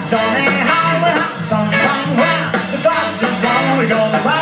Tell me how we have some fun when the dust is on, we go